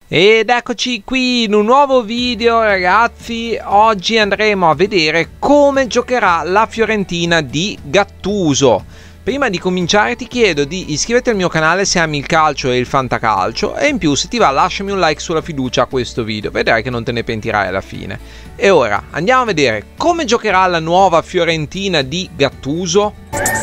Ed eccoci qui in un nuovo video, ragazzi. Oggi andremo a vedere come giocherà la Fiorentina di Gattuso. Prima di cominciare ti chiedo di iscriverti al mio canale se ami il calcio e il fantacalcio, e in più se ti va lasciami un like sulla fiducia a questo video, vedrai che non te ne pentirai alla fine. E ora andiamo a vedere come giocherà la nuova Fiorentina di Gattuso.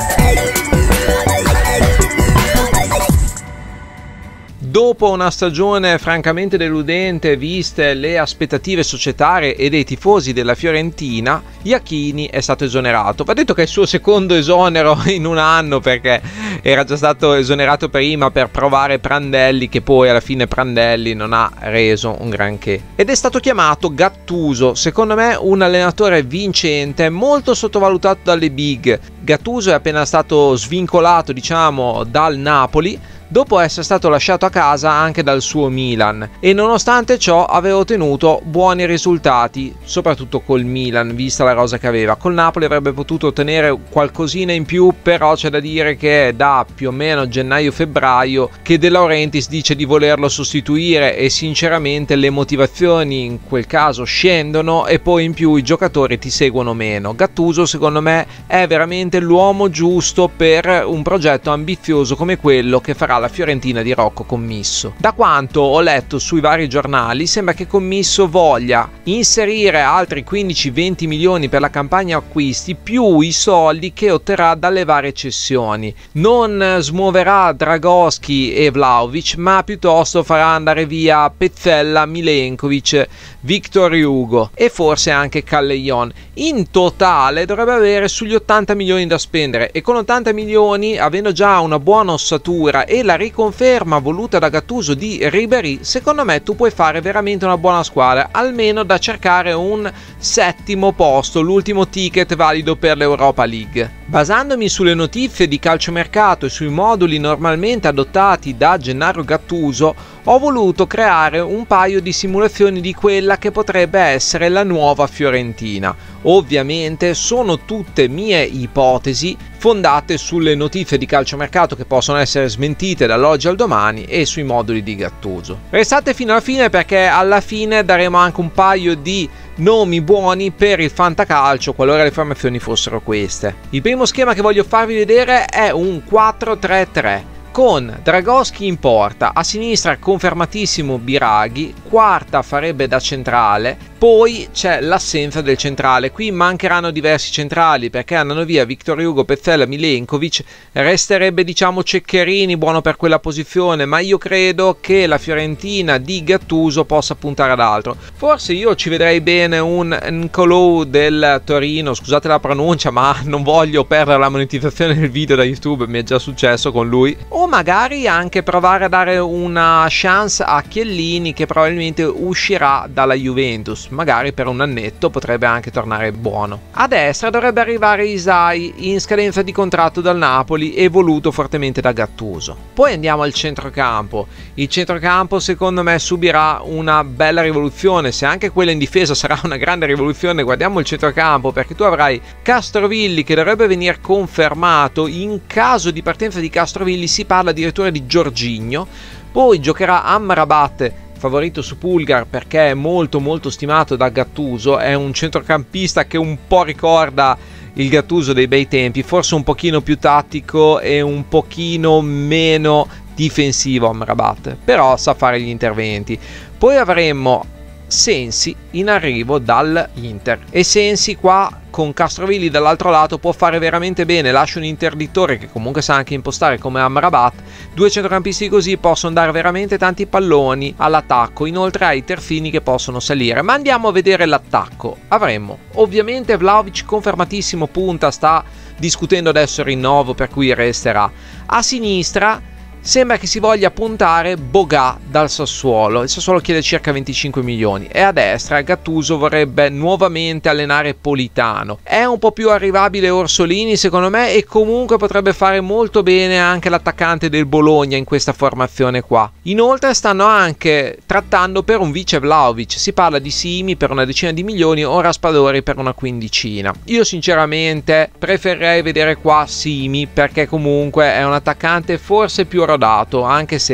Dopo una stagione francamente deludente, viste le aspettative societarie e dei tifosi della Fiorentina, Iachini è stato esonerato. Va detto che è il suo secondo esonero in un anno, perché era già stato esonerato prima per provare Prandelli, che poi alla fine Prandelli non ha reso un granché. Ed è stato chiamato Gattuso, secondo me un allenatore vincente, molto sottovalutato dalle big. Gattuso è appena stato svincolato, diciamo, dal Napoli, dopo essere stato lasciato a casa anche dal suo Milan, e nonostante ciò aveva ottenuto buoni risultati, soprattutto col Milan, vista la rosa che aveva. Col Napoli avrebbe potuto ottenere qualcosina in più, però c'è da dire che è da più o meno gennaio-febbraio che De Laurentiis dice di volerlo sostituire, e sinceramente le motivazioni in quel caso scendono, e poi in più i giocatori ti seguono meno. Gattuso secondo me è veramente l'uomo giusto per un progetto ambizioso come quello che farà la Fiorentina di Rocco Commisso. Da quanto ho letto sui vari giornali, sembra che Commisso voglia inserire altri 15-20 milioni per la campagna acquisti, più i soldi che otterrà dalle varie cessioni. Non smuoverà Dragoschi e Vlahovic, ma piuttosto farà andare via Pezzella, Milenkovic, Victor Hugo e forse anche Callejon. In totale dovrebbe avere sugli 80 milioni da spendere, e con 80 milioni, avendo già una buona ossatura e la riconferma voluta da Gattuso di Ribéry, secondo me tu puoi fare veramente una buona squadra, almeno da cercare un settimo posto, l'ultimo ticket valido per l'Europa League. Basandomi sulle notizie di calciomercato e sui moduli normalmente adottati da Gennaro Gattuso, ho voluto creare un paio di simulazioni di quella che potrebbe essere la nuova Fiorentina. Ovviamente sono tutte mie ipotesi fondate sulle notizie di calciomercato che possono essere smentite dall'oggi al domani e sui moduli di Gattuso. Restate fino alla fine, perché alla fine daremo anche un paio di nomi buoni per il fantacalcio qualora le formazioni fossero queste. Il primo schema che voglio farvi vedere è un 4-3-3 con Dragoschi in porta, a sinistra confermatissimo Biraghi, quarta farebbe da centrale. Poi c'è l'assenza del centrale, qui mancheranno diversi centrali perché andranno via Victor Hugo, Pezzella, Milenkovic, resterebbe diciamo Ceccherini buono per quella posizione, ma io credo che la Fiorentina di Gattuso possa puntare ad altro. Forse io ci vedrei bene un Nkolou del Torino, scusate la pronuncia, ma non voglio perdere la monetizzazione del video da YouTube, mi è già successo con lui. O magari anche provare a dare una chance a Chiellini, che probabilmente uscirà dalla Juventus, magari per un annetto potrebbe anche tornare buono. A destra dovrebbe arrivare Isai, in scadenza di contratto dal Napoli e voluto fortemente da Gattuso. Poi andiamo al centrocampo. Il centrocampo secondo me subirà una bella rivoluzione, se anche quella in difesa sarà una grande rivoluzione. Guardiamo il centrocampo, perché tu avrai Castrovilli che dovrebbe venire confermato. In caso di partenza di Castrovilli si parla addirittura di Jorginho. Poi giocherà Amrabat, favorito su Pulgar perché è molto stimato da Gattuso, è un centrocampista che un po' ricorda il Gattuso dei bei tempi, forse un pochino più tattico e un pochino meno difensivo Amrabat, però sa fare gli interventi. Poi avremmo Sensi in arrivo dall'Inter, e Sensi qua con Castrovilli dall'altro lato può fare veramente bene, lascia un interdittore che comunque sa anche impostare come Amrabat. Due centrocampisti così possono dare veramente tanti palloni all'attacco, inoltre hai terzini che possono salire. Ma andiamo a vedere l'attacco. Avremmo ovviamente Vlahovic confermatissimo punta, sta discutendo adesso il rinnovo per cui resterà. A sinistra sembra che si voglia puntare Boga dal Sassuolo. Il Sassuolo chiede circa 25 milioni. E a destra Gattuso vorrebbe nuovamente allenare Politano. È un po' più arrivabile Orsolini secondo me, e comunque potrebbe fare molto bene anche l'attaccante del Bologna in questa formazione qua. Inoltre stanno anche trattando per un vice Vlahovic. Si parla di Simi per una decina di milioni o Raspadori per una quindicina. Io sinceramente preferirei vedere qua Simi, perché comunque è un attaccante forse più rodato, anche se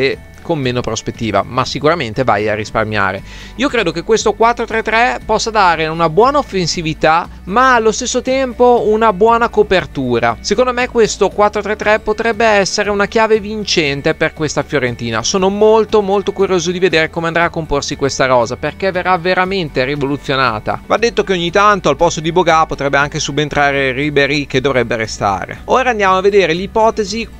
con meno prospettiva, ma sicuramente vai a risparmiare. Io credo che questo 4-3-3 possa dare una buona offensività, ma allo stesso tempo una buona copertura. Secondo me questo 4-3-3 potrebbe essere una chiave vincente per questa Fiorentina. Sono molto curioso di vedere come andrà a comporsi questa rosa, perché verrà veramente rivoluzionata. Va detto che ogni tanto al posto di Boga potrebbe anche subentrare Ribéry, che dovrebbe restare. Ora andiamo a vedere l'ipotesi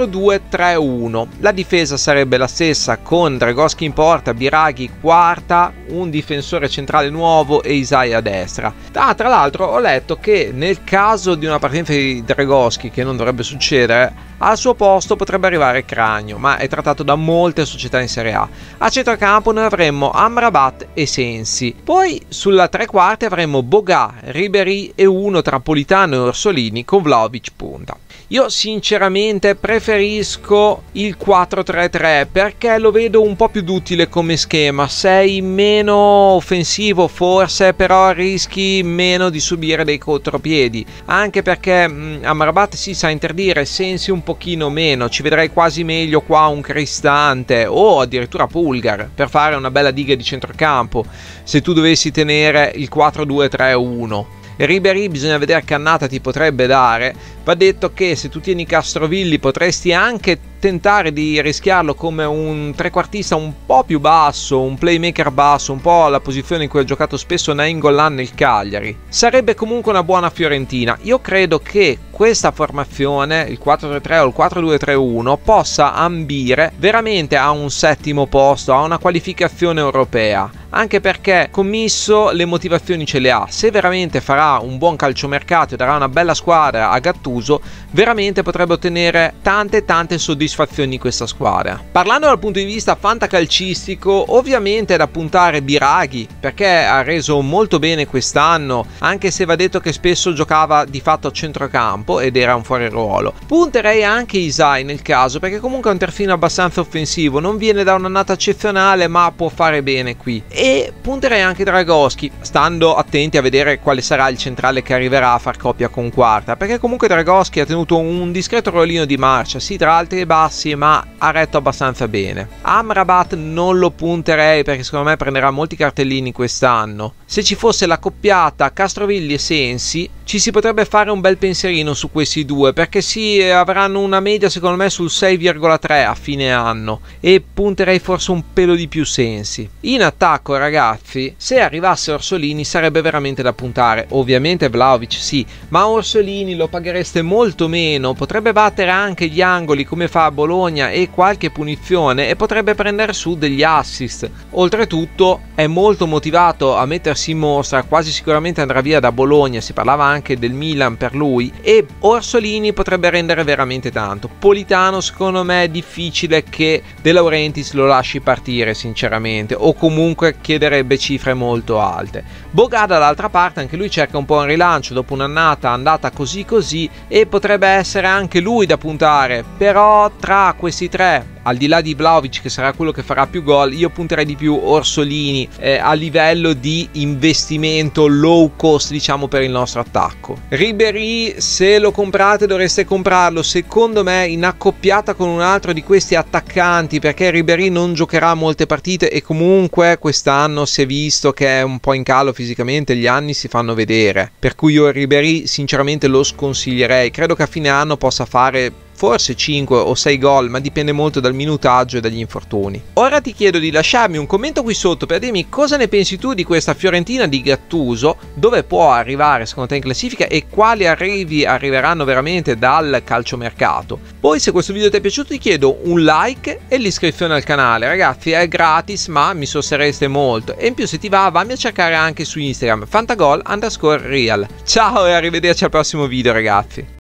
4-2-3-1. La difesa sarebbe la stessa, con Dragoschi in porta, Biraghi quarta, un difensore centrale nuovo e Isai a destra. Tra l'altro ho letto che nel caso di una partenza di Dragoschi, che non dovrebbe succedere, al suo posto potrebbe arrivare Cragno, ma è trattato da molte società in Serie A. A centrocampo noi avremmo Amrabat e Sensi. Poi sulla tre quarti avremmo Boga, Ribéry e uno tra Politano e Orsolini con Vlahovic punta. Io sinceramente preferisco il 4-3-3 perché lo vedo un po' più duttile come schema. Sei meno offensivo forse, però rischi meno di subire dei contropiedi, anche perché Amrabat si sa interdire, Sensi un pochino meno. Ci vedrei quasi meglio qua un Cristante o addirittura Pulgar per fare una bella diga di centrocampo se tu dovessi tenere il 4-2-3-1. Ribéry bisogna vedere che annata ti potrebbe dare. Va detto che se tu tieni Castrovilli potresti anche tentare di rischiarlo come un trequartista un po' più basso, un playmaker basso, un po' la posizione in cui ha giocato spesso Nainggolan nel Cagliari. Sarebbe comunque una buona Fiorentina. Io credo che questa formazione, il 4-3-3 o il 4-2-3-1, possa ambire veramente a un settimo posto, a una qualificazione europea. Anche perché Commisso le motivazioni ce le ha. Se veramente farà un buon calciomercato e darà una bella squadra a Gattuso, veramente potrebbe ottenere tante soddisfazioni questa squadra. Parlando dal punto di vista fantacalcistico, ovviamente è da puntare Biraghi, perché ha reso molto bene quest'anno, anche se va detto che spesso giocava di fatto a centrocampo ed era un fuori ruolo. Punterei anche Isai nel caso, perché comunque è un terzino abbastanza offensivo, non viene da un'annata eccezionale ma può fare bene qui. E punterei anche Dragoschi, stando attenti a vedere quale sarà il centrale che arriverà a far coppia con quarta, perché comunque Dragoschi ha tenuto un discreto rollino di marcia, sì, tra alti e bassi, ma ha retto abbastanza bene. Amrabat non lo punterei perché secondo me prenderà molti cartellini quest'anno. Se ci fosse la coppiata Castrovilli e Sensi, ci si potrebbe fare un bel pensierino su questi due, perché sì, avranno una media secondo me sul 6,3 a fine anno, e punterei forse un pelo di più Sensi. In attacco, ragazzi, se arrivasse Orsolini sarebbe veramente da puntare. Ovviamente Vlahovic sì, ma Orsolini lo paghereste molto meno, potrebbe battere anche gli angoli come fa a Bologna e qualche punizione, e potrebbe prendere su degli assist. Oltretutto è molto motivato a mettersi in mostra, quasi sicuramente andrà via da Bologna, si parlava anche del Milan per lui, e Orsolini potrebbe rendere veramente tanto. Politano secondo me è difficile che De Laurentiis lo lasci partire sinceramente, o comunque chiederebbe cifre molto alte. Boga dall'altra parte, anche lui cerca un po' un rilancio dopo un'annata andata così e potrebbe essere anche lui da puntare, però tra questi tre, al di là di Vlahovic che sarà quello che farà più gol, io punterei di più Orsolini a livello di investimento low cost, diciamo, per il nostro attacco. Ribéry, se lo comprate dovreste comprarlo secondo me in accoppiata con un altro di questi attaccanti, perché Ribéry non giocherà molte partite e comunque quest'anno si è visto che è un po' in calo fisicamente, gli anni si fanno vedere, per cui io Ribéry sinceramente lo sconsiglierei. Credo che a fine anno possa fare forse 5 o 6 gol, ma dipende molto dal minutaggio e dagli infortuni. Ora ti chiedo di lasciarmi un commento qui sotto per dirmi cosa ne pensi tu di questa Fiorentina di Gattuso, dove può arrivare secondo te in classifica e quali arrivi arriveranno veramente dal calciomercato. Poi se questo video ti è piaciuto ti chiedo un like e l'iscrizione al canale, ragazzi è gratis ma mi sosterreste molto, e in più se ti va vammi a cercare anche su Instagram Fantagol_real. Ciao e arrivederci al prossimo video, ragazzi.